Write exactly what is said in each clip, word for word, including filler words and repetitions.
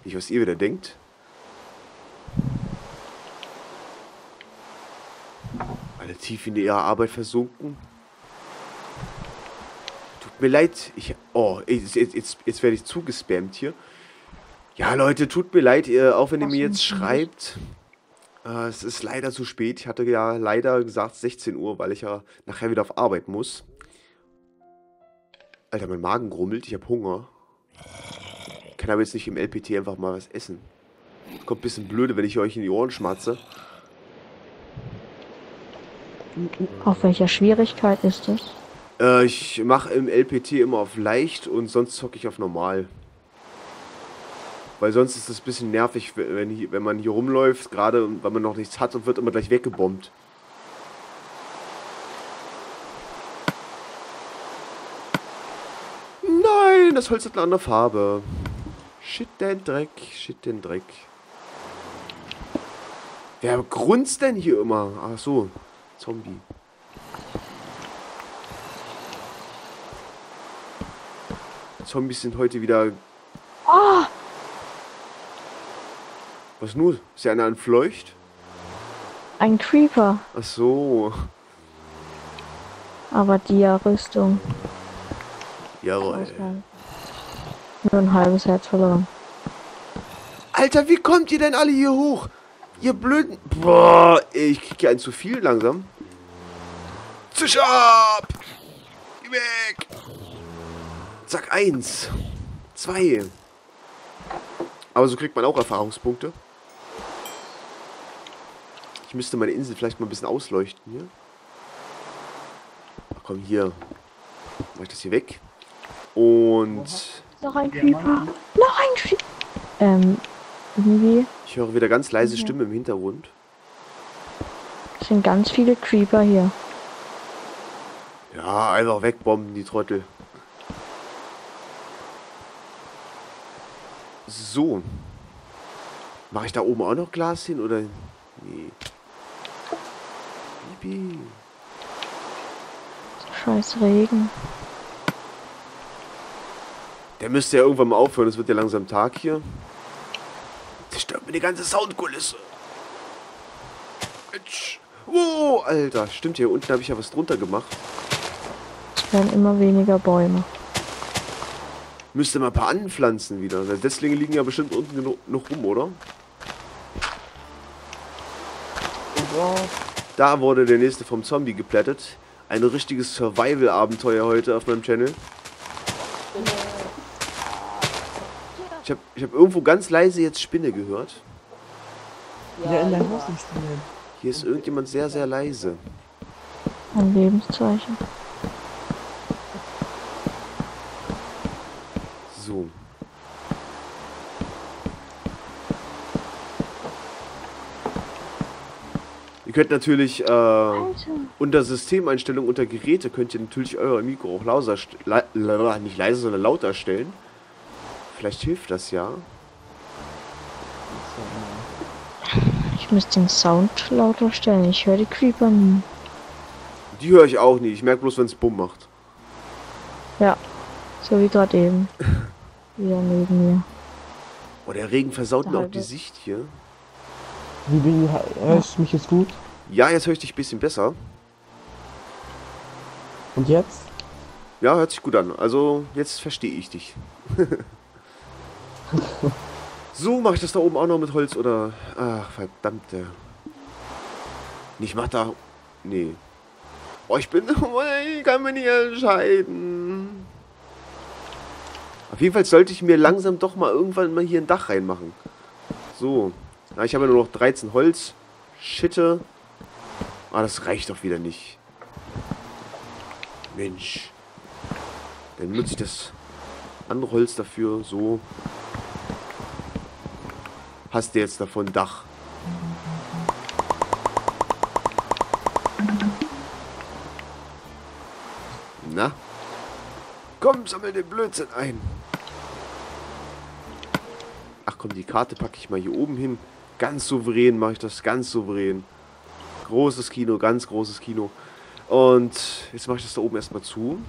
Nicht, was ihr wieder denkt. Alle tief in ihre Arbeit versunken. Tut mir leid. Ich, oh, jetzt, jetzt, jetzt werde ich zugespammt hier. Ja, Leute, tut mir leid, ihr, auch wenn ihr mir jetzt schreibt. Äh, es ist leider zu spät. Ich hatte ja leider gesagt sechzehn Uhr, weil ich ja nachher wieder auf Arbeit muss. Alter, mein Magen grummelt. Ich habe Hunger. Ich kann aber jetzt nicht im L P T einfach mal was essen. Kommt ein bisschen blöde, wenn ich euch in die Ohren schmatze. Auf welcher Schwierigkeit ist das? Äh, ich mache im L P T immer auf leicht und sonst zocke ich auf normal. Weil sonst ist es ein bisschen nervig, wenn, hier, wenn man hier rumläuft, gerade weil man noch nichts hat und wird immer gleich weggebombt. Nein, das Holz hat eine andere Farbe. Shit, den Dreck, shit, den Dreck. Wer grunzt denn hier immer? Ach so, Zombie. Zombies sind heute wieder... Oh! Was nun? Ist ja einer entfleucht? Ein Creeper. Ach so. Aber die Rüstung. Jawohl. Nur ein halbes Herz verloren. Alter, wie kommt ihr denn alle hier hoch? Ihr blöden... Boah, ich krieg ja einen zu viel langsam. Zisch ab! Geh weg! Zack, eins. Zwei. Aber so kriegt man auch Erfahrungspunkte. Ich müsste meine Insel vielleicht mal ein bisschen ausleuchten hier. Ach komm, hier. Mach ich das hier weg. Und... Noch ein Creeper. Noch ein Creeper. Ähm, irgendwie... Ich höre wieder ganz leise Stimme im Hintergrund. Es sind ganz viele Creeper hier. Ja, einfach wegbomben, die Trottel. So. Mache ich da oben auch noch Glas hin, oder? Nee. Bibi. Scheiß Regen. Der müsste ja irgendwann mal aufhören, es wird ja langsam Tag hier. Zerstört mir die ganze Soundkulisse. Mensch. Oh, Alter. Stimmt, hier unten habe ich ja was drunter gemacht. Es werden immer weniger Bäume. Müsste mal ein paar anpflanzen wieder. Deswegen liegen ja bestimmt unten genug noch rum, oder? Da wurde der nächste vom Zombie geplättet. Ein richtiges Survival-Abenteuer heute auf meinem Channel. Ich habe ich hab irgendwo ganz leise jetzt Spinne gehört. Ja, in deinem Haus eine Spinne. Hier ist irgendjemand sehr, sehr leise. Ein Lebenszeichen. So. Ihr könnt natürlich äh, unter Systemeinstellungen, unter Geräte, könnt ihr natürlich euer Mikro auch lauter, le nicht leise, sondern lauter stellen. Vielleicht hilft das ja. Ich müsste den Sound lauter stellen. Ich höre die Creeper nie. Die höre ich auch nie. Ich merke bloß, wenn es Bumm macht. Ja, so wie gerade eben. Wieder neben mir. Oh, der Regen versaut Der mir auch halbe. die Sicht hier. Wie bin hörst du mich jetzt gut? Ja, jetzt höre ich dich ein bisschen besser. Und jetzt? Ja, hört sich gut an. Also, jetzt verstehe ich dich. So, mache ich das da oben auch noch mit Holz oder... Ach, verdammte... Ich mach da... Nee. Oh, ich bin... Ich kann mich nicht entscheiden. Auf jeden Fall sollte ich mir langsam doch mal irgendwann mal hier ein Dach reinmachen. So. Na, ich habe ja nur noch dreizehn Holz. Schitte. Ah, das reicht doch wieder nicht. Mensch. Dann nutze ich das andere Holz dafür. So. Hast du jetzt davon Dach. Na? Komm, sammel den Blödsinn ein. Ach komm, die Karte packe ich mal hier oben hin. Ganz souverän mache ich das, ganz souverän. Großes Kino, ganz großes Kino. Und jetzt mache ich das da oben erstmal zu.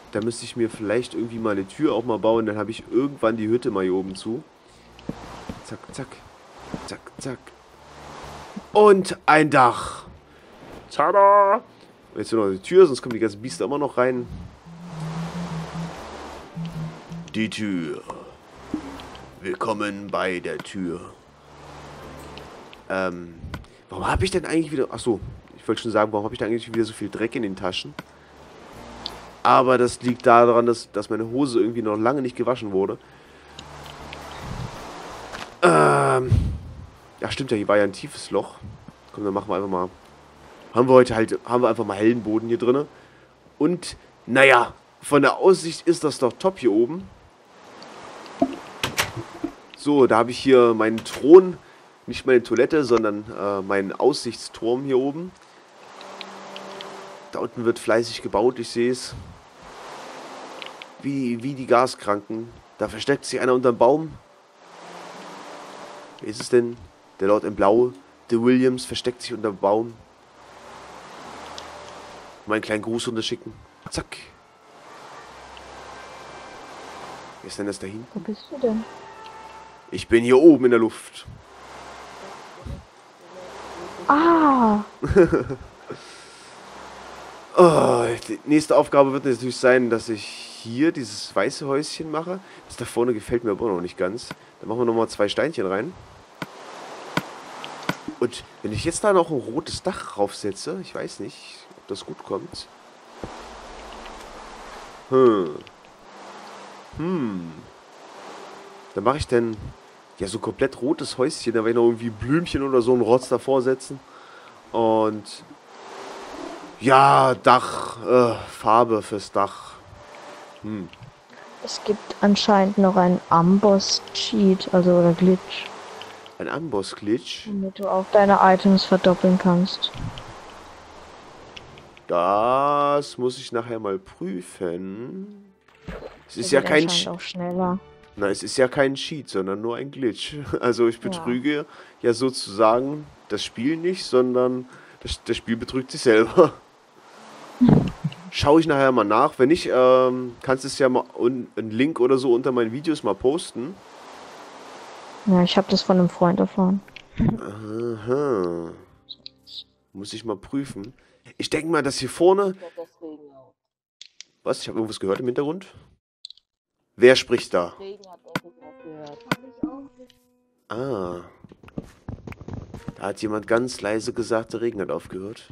Da müsste ich mir vielleicht irgendwie mal eine Tür auch mal bauen. Dann habe ich irgendwann die Hütte mal hier oben zu. Zack, zack. Zack, zack. Und ein Dach. Tada! Jetzt nur noch die Tür, sonst kommen die ganzen Biester immer noch rein. Die Tür. Willkommen bei der Tür. Ähm, warum habe ich denn eigentlich wieder... Achso, ich wollte schon sagen, warum habe ich da eigentlich wieder so viel Dreck in den Taschen? Aber das liegt daran, dass, dass meine Hose irgendwie noch lange nicht gewaschen wurde. Ähm, ja, stimmt ja, hier war ja ein tiefes Loch. Komm, dann machen wir einfach mal... Haben wir heute halt... Haben wir einfach mal hellen Boden hier drin. Und, naja, von der Aussicht ist das doch top hier oben. So, da habe ich hier meinen Thron... Nicht meine Toilette, sondern äh, meinen Aussichtsturm hier oben. Da unten wird fleißig gebaut, ich sehe es. Wie, wie die Gaskranken. Da versteckt sich einer unterm Baum. Wer ist es denn? Der Lord in Blau. Der Williams versteckt sich unterm Baum. Meinen kleinen Gruß unterschicken. Zack. Wer ist denn das dahin? Wo bist du denn? Ich bin hier oben in der Luft. Ah! Oh, die nächste Aufgabe wird natürlich sein, dass ich hier dieses weiße Häuschen mache. Das da vorne gefällt mir aber noch nicht ganz. Dann machen wir nochmal zwei Steinchen rein. Und wenn ich jetzt da noch ein rotes Dach raufsetze, ich weiß nicht, ob das gut kommt. Hm. Hm. Dann mache ich denn ja so komplett rotes Häuschen. Da werde ich noch irgendwie Blümchen oder so einen Rotz davor setzen. Und ja, Dach, äh, Farbe fürs Dach. Hm. Es gibt anscheinend noch einen Amboss-Cheat, also oder Glitch, Ein Amboss-Glitch. damit du auch deine Items verdoppeln kannst. Das muss ich nachher mal prüfen. Es ist Der ja geht kein anscheinend Ch auch schneller. Na, es ist ja kein Cheat, sondern nur ein Glitch. Also ich betrüge ja, ja sozusagen das Spiel nicht, sondern das, das Spiel betrügt sich selber. Schaue ich nachher mal nach. Wenn nicht, ähm, kannst du es ja mal un einen Link oder so unter meinen Videos mal posten. Ja, ich habe das von einem Freund erfahren. Aha. Muss ich mal prüfen. Ich denke mal, dass hier vorne... Was? Ich habe irgendwas gehört im Hintergrund. Wer spricht da? Ah. Da hat jemand ganz leise gesagt, der Regen hat aufgehört.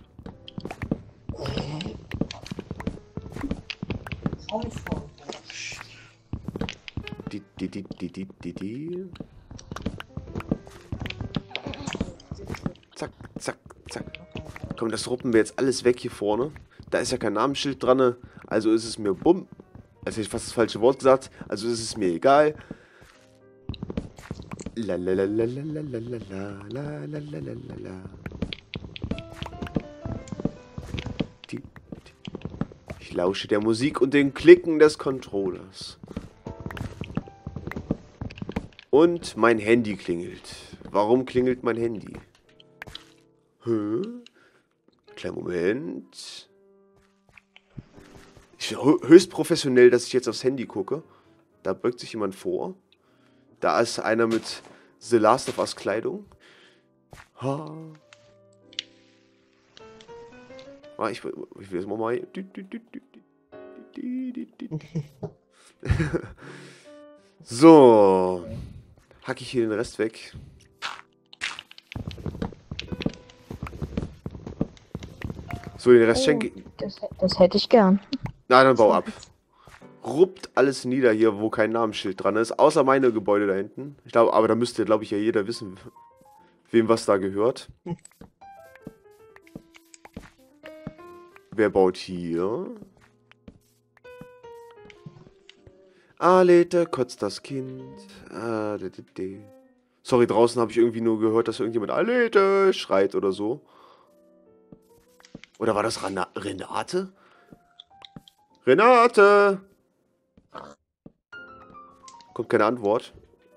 Die, die, die, die, die, die, die. Zack, zack, zack. Komm, das ruppen wir jetzt alles weg hier vorne. Da ist ja kein Namensschild dran, also ist es mir bumm. Also ich fast das falsche Wort gesagt, also ist es mir egal. La la la la la la la la la la la la la la. Ich lausche der Musik und den Klicken des Controllers. Und mein Handy klingelt. Warum klingelt mein Handy? Hä? Kleinen Moment. Ich bin höchst professionell, dass ich jetzt aufs Handy gucke. Da beugt sich jemand vor. Da ist einer mit The Last of Us Kleidung. Ha. Ah, ich, ich will jetzt mal... So. Hacke ich hier den Rest weg. So, den Rest Oh, schenke ich... Das, das hätte ich gern. Na, dann bau ab. Ruppt alles nieder hier, wo kein Namensschild dran ist. Außer meine Gebäude da hinten. Ich glaube, aber da müsste, glaube ich, ja jeder wissen, wem was da gehört. Wer baut hier? Alete, kotzt das Kind. Ah, de, de, de. Sorry, draußen habe ich irgendwie nur gehört, dass irgendjemand Alete schreit oder so. Oder war das Rana Renate? Renate! Kommt keine Antwort.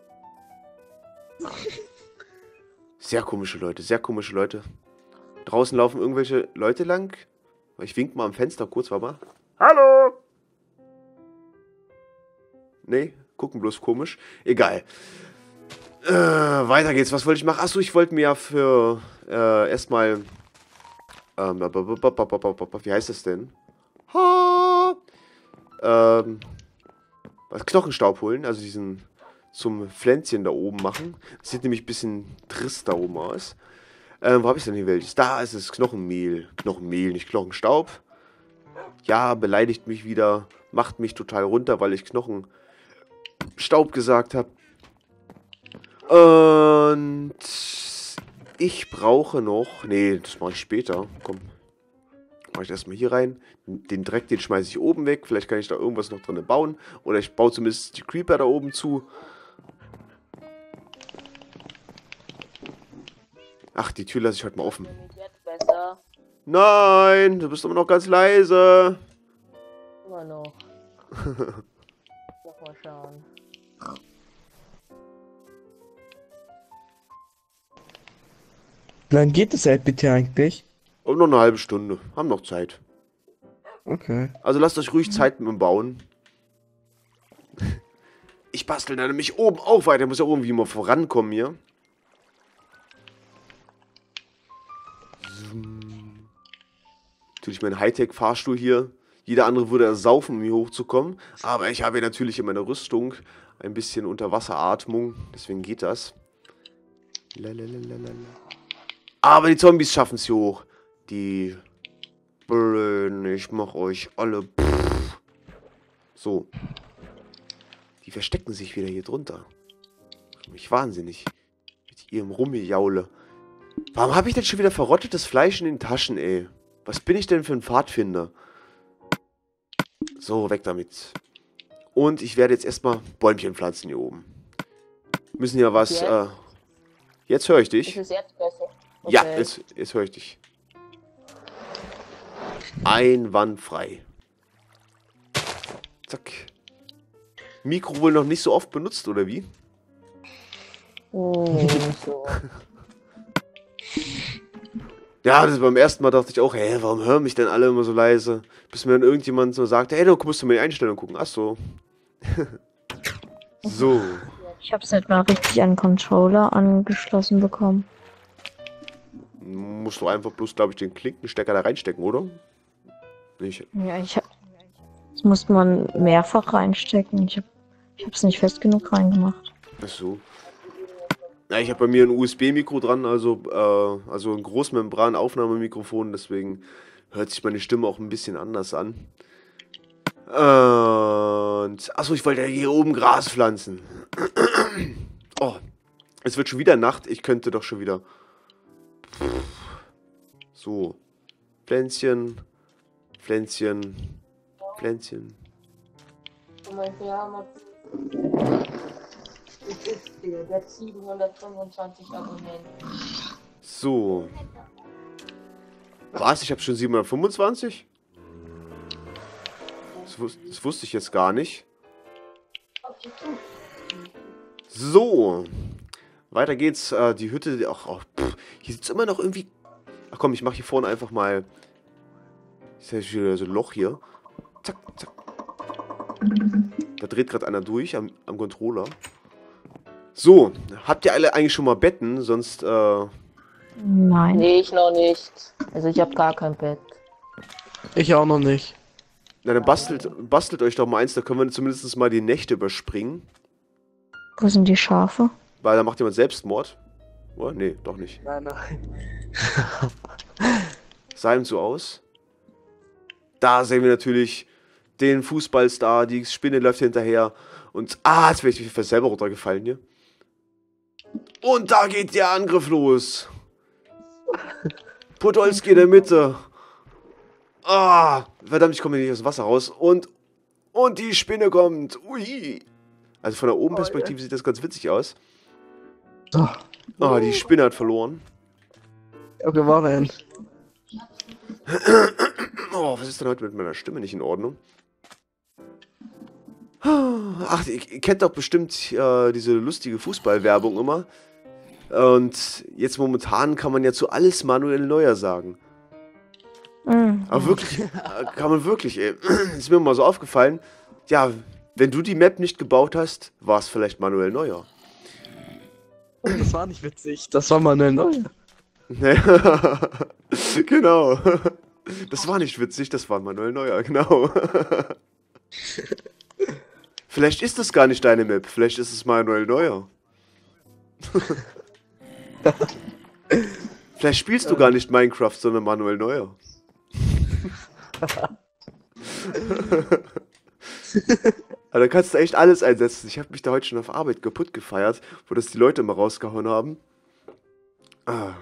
Sehr komische Leute, sehr komische Leute. Draußen laufen irgendwelche Leute lang. Ich wink mal am Fenster kurz, warte mal. Hallo! Nee, gucken bloß komisch. Egal. Äh, weiter geht's. Was wollte ich machen? Achso, ich wollte mir ja für äh, erstmal. Ähm, wie heißt das denn? Ha! Ähm, was Knochenstaub holen, also diesen zum Pflänzchen da oben machen. Das sieht nämlich ein bisschen trist da oben aus. Ähm, wo habe ich denn hier welches? Da ist es Knochenmehl. Knochenmehl, nicht Knochenstaub. Ja, beleidigt mich wieder. Macht mich total runter, weil ich Knochenstaub gesagt habe. Und ich brauche noch... Nee, das mache ich später. Komm. Mache ich erstmal hier rein. Den Dreck, den schmeiße ich oben weg. Vielleicht kann ich da irgendwas noch drin bauen. Oder ich baue zumindest die Creeper da oben zu. Ach, die Tür lasse ich heute mal offen. Jetzt besser. Nein, du bist immer noch ganz leise. Immer noch. Noch mal schauen. Wie lange geht das halt bitte eigentlich? Und noch eine halbe Stunde. Haben noch Zeit. Okay. Also lasst euch ruhig Zeit mit dem Bauen. Ich bastel da nämlich oben auch weiter. Muss ja irgendwie mal vorankommen hier. Natürlich mein Hightech-Fahrstuhl hier. Jeder andere würde ersaufen, um hier hochzukommen. Aber ich habe ja natürlich in meiner Rüstung ein bisschen Unterwasseratmung. Deswegen geht das. Lalalala. Aber die Zombies schaffen es hier hoch. Die Blöden, ich mach euch alle. Pff. So. Die verstecken sich wieder hier drunter. Macht mich wahnsinnig. Mit ihrem Rummeljaule. Warum habe ich denn schon wieder verrottetes Fleisch in den Taschen, ey? Was bin ich denn für ein Pfadfinder? So, weg damit. Und ich werde jetzt erstmal Bäumchen pflanzen hier oben. Müssen ja was... Jetzt? Äh, jetzt höre ich Ist dich. es jetzt besser? Ja, Okay. jetzt, jetzt höre ich dich. Einwandfrei. Zack. Mikro wohl noch nicht so oft benutzt, oder wie? Oh, so. Ja, das beim ersten Mal dachte ich auch, hä, warum hören mich denn alle immer so leise? Bis mir dann irgendjemand so sagte, hey, du musst du mir die Einstellung gucken. Ach so. So. Ich habe es nicht mal richtig an den Controller angeschlossen bekommen. Musst du einfach bloß, glaube ich, den Klinkenstecker da reinstecken, oder? Nicht. Ja, ich hab. Das musste man mehrfach reinstecken. Ich hab. Ich hab's nicht fest genug reingemacht. Ach so. Ja, ich habe bei mir ein U S B-Mikro dran, also, äh, also ein Großmembran-Aufnahmemikrofon, deswegen hört sich meine Stimme auch ein bisschen anders an. Und, achso, ich wollte ja hier oben Gras pflanzen. Oh, es wird schon wieder Nacht, ich könnte doch schon wieder... So, Pflänzchen, Pflänzchen, Pflänzchen. Guck mal, wir haben der, der hat siebenhundertfünfundzwanzig Abonnenten. So. Was? Ich habe schon siebenhundertfünfundzwanzig? Das, wus das wusste ich jetzt gar nicht. So. Weiter geht's. Äh, die Hütte. Ach, ach, pff, hier sitzt immer noch irgendwie. Ach komm, ich mache hier vorne einfach mal. Ist ja wieder so ein Loch hier. Zack, zack. Da dreht gerade einer durch am, am Controller. So, habt ihr alle eigentlich schon mal Betten? Sonst, äh... Nein. Nee, ich noch nicht. Also ich habe gar kein Bett. Ich auch noch nicht. Na, dann bastelt, bastelt euch doch mal eins, da können wir zumindest mal die Nächte überspringen. Wo sind die Schafe? Weil da macht jemand Selbstmord. Oder? Nee, doch nicht. Nein, nein. Sah ihm so aus. Da sehen wir natürlich den Fußballstar, die Spinne läuft hinterher. Und, ah, jetzt bin ich fast selber runtergefallen hier. Und da geht der Angriff los. Podolski in der Mitte. Ah, verdammt, ich komme hier nicht aus dem Wasser raus. Und, und die Spinne kommt. Ui. Also von der oben Perspektive sieht das ganz witzig aus. So. Ah, die Spinne hat verloren. Okay, war denn? Oh, was ist denn heute mit meiner Stimme nicht in Ordnung? Ach, ihr, ihr kennt doch bestimmt äh, diese lustige Fußballwerbung immer. Und jetzt momentan kann man ja zu alles Manuel Neuer sagen. Mhm. Aber wirklich, äh, kann man wirklich, ey. Ist mir mal so aufgefallen. Ja, Wenn du die Map nicht gebaut hast, war es vielleicht Manuel Neuer. Das war nicht witzig. Das war Manuel Neuer. Genau. Das war nicht witzig, das war Manuel Neuer, genau. Vielleicht ist das gar nicht deine Map, vielleicht ist es Manuel Neuer. Vielleicht spielst du gar nicht Minecraft, sondern Manuel Neuer. Aber da kannst du echt alles einsetzen. Ich habe mich da heute schon auf Arbeit kaputt gefeiert, wo das die Leute mal rausgehauen haben. Ah.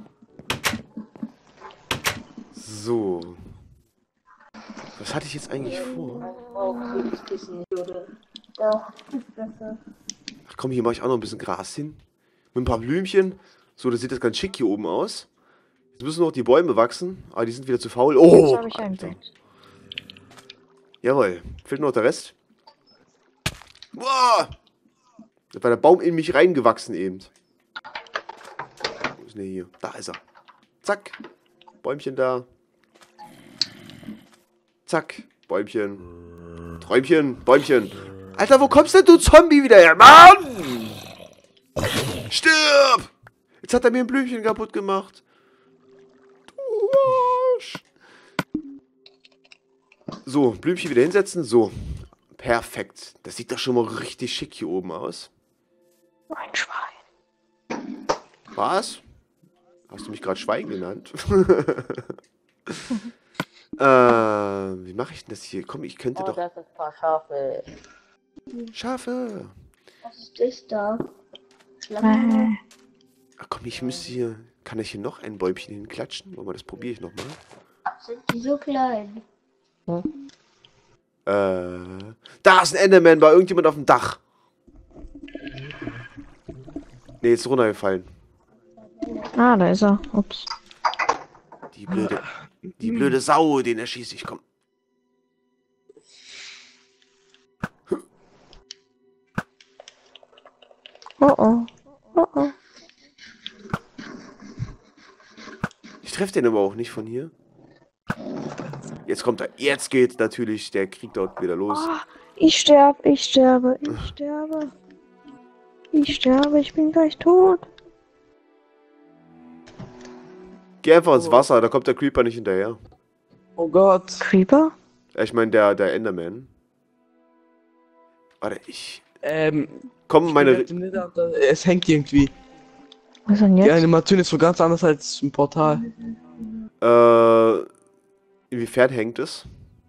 So. Was hatte ich jetzt eigentlich vor? Ja, besser. Ach komm, hier mache ich auch noch ein bisschen Gras hin. Mit ein paar Blümchen. So, das sieht das ganz schick hier oben aus. Jetzt müssen noch die Bäume wachsen, aber die sind wieder zu faul. Oh! Jetzt habe ich ein Alter. Bett. Jawohl. Fehlt noch der Rest. Boah! Da war der Baum in mich reingewachsen eben. Wo ist denn der hier? Da ist er. Zack. Bäumchen da. Zack. Bäumchen. Träumchen. Bäumchen. Alter, wo kommst denn du, Zombie, wieder her? Mann! Stirb! Jetzt hat er mir ein Blümchen kaputt gemacht. Du Arsch. So, Blümchen wieder hinsetzen. So. Perfekt. Das sieht doch schon mal richtig schick hier oben aus. Ein Schwein. Was? Hast du mich gerade Schwein genannt? äh, wie mache ich denn das hier? Komm, ich könnte Oh, doch... das ist ein paar Schafe. Schafe! Was ist das da? Äh, Schlange? Ach komm, ich müsste hier... Kann ich hier noch ein Bäumchen hinklatschen? Warte mal, das probiere ich nochmal. Sind die so klein? Äh... Da ist ein Enderman bei irgendjemand auf dem Dach. Nee, jetzt ist runtergefallen. ah, da ist er. Ups. Die blöde... Die blöde Sau, den erschieße ich. Komm. Oh oh. Oh oh. Ich treffe den aber auch nicht von hier. Jetzt kommt er. Jetzt geht natürlich der Krieg dort wieder los. Oh, ich sterbe, ich sterbe, ich sterbe. Ich sterbe, ich bin gleich tot. Geh einfach ins Wasser, da kommt der Creeper nicht hinterher. Oh Gott. Creeper? Ich meine, der, der Enderman. Warte, ich... Ähm, Komm, meine... ich bin da, da, es hängt irgendwie. Was ist denn Die jetzt? Animation ist so ganz anders als im Portal. Äh... Inwiefern hängt es?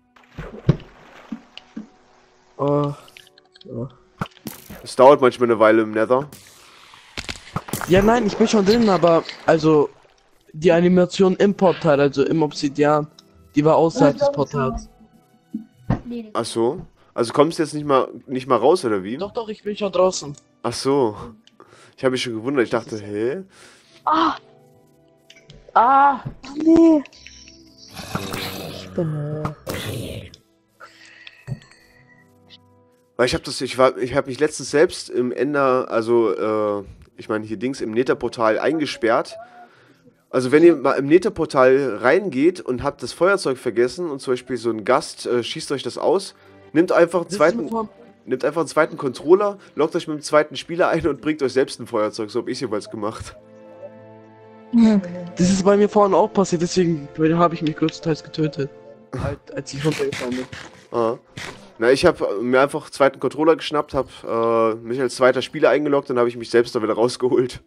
Oh. Ja. Es dauert manchmal eine Weile im Nether. Ja, nein, ich bin schon drin, aber also die Animation im Portal, also im Obsidian, die war außerhalb des Portals. Nee, Ach so. Also kommst du jetzt nicht mal, nicht mal raus, oder wie? Doch, doch, ich bin schon draußen. Ach so. Ich habe mich schon gewundert. Ich dachte, hä? Ah, Ah! nee. Ich bin. Weil ich habe das, ich war, ich habe mich letztens selbst im Ender, also, äh, ich meine hier Dings im Nether-Portal eingesperrt. Also wenn ihr mal im Nether-Portal reingeht und habt das Feuerzeug vergessen und zum Beispiel so ein Gast äh, schießt euch das aus, nimmt einfach einen zweiten, nimmt einfach einen zweiten Controller, loggt euch mit dem zweiten Spieler ein und bringt euch selbst ein Feuerzeug. So habe ich jeweils gemacht. Hm. Das ist bei mir vorhin auch passiert, deswegen habe ich mich größtenteils getötet. Halt, als ich runtergefallen bin. Ah. Na, ich habe mir einfach einen zweiten Controller geschnappt, habe äh, mich als zweiter Spieler eingeloggt und habe ich mich selbst da wieder rausgeholt.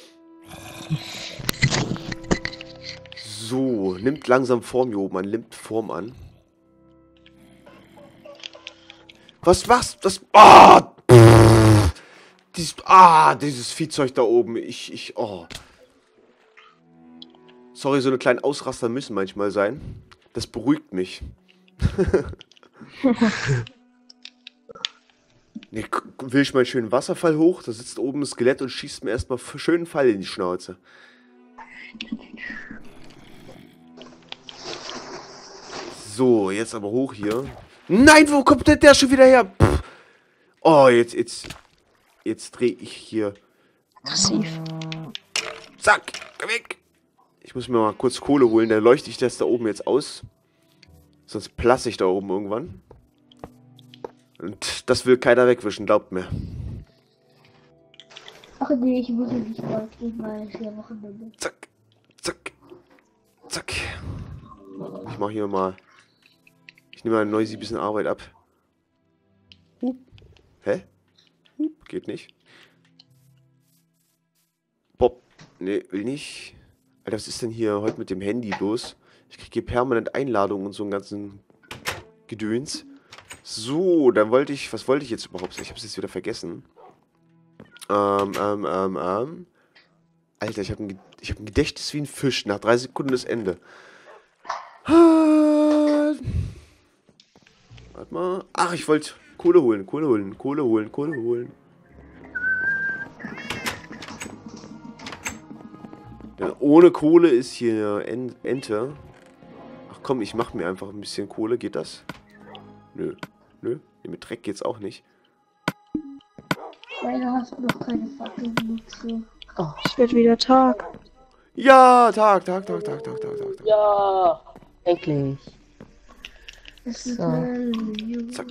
So, nimmt langsam Form hier oben an, nimmt Form an. Was, was, das, ah, pff, dieses, ah, dieses Viehzeug da oben, ich, ich, oh. Sorry, so eine kleine Ausraster müssen manchmal sein. Das beruhigt mich. Ne, will ich mal einen schönen Wasserfall hoch, da sitzt oben ein Skelett und schießt mir erstmal einen schönen Pfeil in die Schnauze. So, jetzt aber hoch hier. Nein, wo kommt denn der schon wieder her? Pff. Oh, jetzt, jetzt, jetzt drehe ich hier. Massiv. Zack, geh weg. Ich muss mir mal kurz Kohle holen, dann leuchte ich das da oben jetzt aus. Sonst plasse ich da oben irgendwann. Und das will keiner wegwischen, glaubt mir. Ach nee, ich muss ja nicht bald gehen, weil es ja Wochenende. Zack, zack, zack. Ich mach hier mal. Ich nehme mal Noisy ein bisschen Arbeit ab. Hup. Hä? Hup, geht nicht. Bob. Nee, will nicht. Alter, was ist denn hier heute mit dem Handy los? Ich kriege hier permanent Einladungen und so einen ganzen Gedöns. So, dann wollte ich. Was wollte ich jetzt überhaupt? Ich habe es jetzt wieder vergessen. Ähm, ähm, ähm, ähm. Alter, ich habe ein, ich hab ein Gedächtnis wie ein Fisch. Nach drei Sekunden das Ende. Warte mal. Ach, ich wollte Kohle holen, Kohle holen, Kohle holen, Kohle holen. Denn ohne Kohle ist hier En- Ente. Ach komm, ich mach mir einfach ein bisschen Kohle. Geht das? Nö. Nö. Mit Dreck geht's auch nicht. Leider hast du noch keine Fackeln benutzt. Es wird wieder Tag. Ja, Tag, Tag, Tag, Tag, Tag, Tag, Tag. Tag. Ja, endlich. Es wird So. hell. Zack.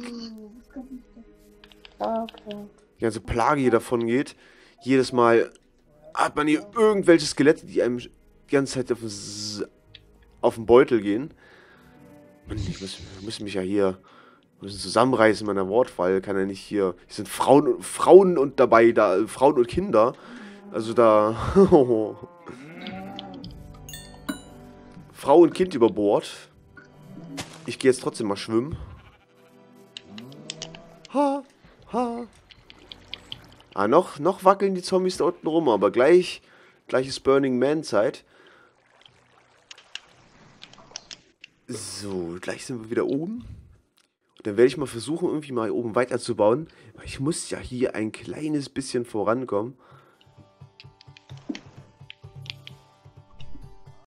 Okay. Die ganze Plage hier davon geht. Jedes Mal hat man hier irgendwelche Skelette, die einem die ganze Zeit auf den, S- auf den Beutel gehen. Mann, ich muss, ich muss mich ja hier ein bisschen zusammenreißen in meiner Wortwahl. Kann ja nicht hier. Hier sind Frauen, Frauen und dabei, da, Frauen und Kinder. Also da. Frau und Kind über Bord. Ich gehe jetzt trotzdem mal schwimmen. Ha, ha. Ah, noch, noch wackeln die Zombies da unten rum, aber gleich, gleich ist Burning Man Zeit. So, gleich sind wir wieder oben. Und dann werde ich mal versuchen, irgendwie mal oben weiterzubauen. Weil ich muss ja hier ein kleines bisschen vorankommen.